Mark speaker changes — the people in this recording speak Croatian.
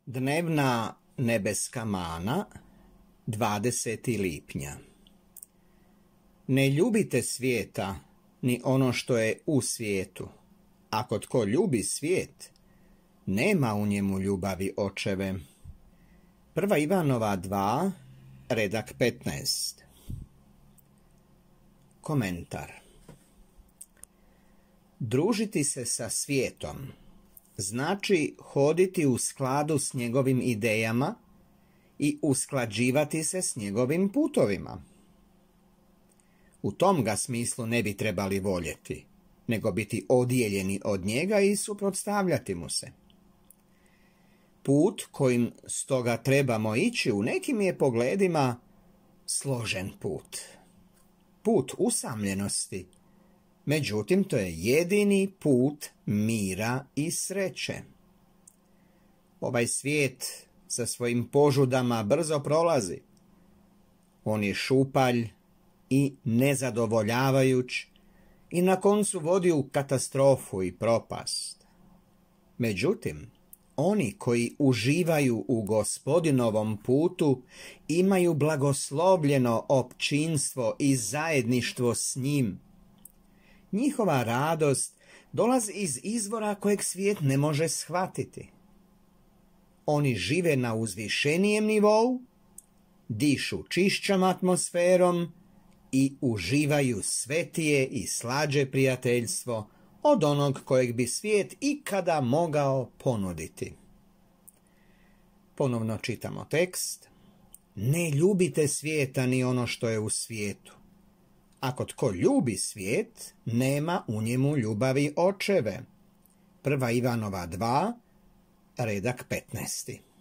Speaker 1: Dnevna nebeska mana, 20. lipnja. Ne ljubite svijeta, ni ono što je u svijetu. Ako tko ljubi svijet, nema u njemu ljubavi očeve. 1. Ivanova 2, redak 15. Komentar. Družiti se sa svijetom znači hoditi u skladu s njegovim idejama i usklađivati se s njegovim putovima. U tom ga smislu ne bi trebali voljeti, nego biti odijeljeni od njega i suprotstavljati mu se. Put kojim stoga trebamo ići u nekim je pogledima složen put. Put usamljenosti. Međutim, to je jedini put mira i sreće. Ovaj svijet sa svojim požudama brzo prolazi. On je šupalj i nezadovoljavajuć i na koncu vodi u katastrofu i propast. Međutim, oni koji uživaju u Gospodinovom putu imaju blagoslovljeno općinstvo i zajedništvo s njim. Njihova radost dolazi iz izvora kojeg svijet ne može shvatiti. Oni žive na uzvišenijem nivou, dišu čišćom atmosferom i uživaju svetije i slađe prijateljstvo od onog kojeg bi svijet ikada mogao ponuditi. Ponovno čitamo tekst. Ne ljubite svijeta ni ono što je u svijetu. Ako tko ljubi svijet, nema u njemu ljubavi očeve. 1. Ivanova 2, redak 15.